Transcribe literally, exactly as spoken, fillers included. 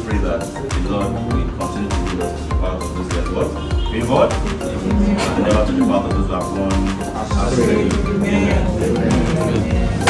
pray that the Lord will continue to lead us to be part of those that what? Favored, and never to be part of those that have gone astray. Amen. Amen.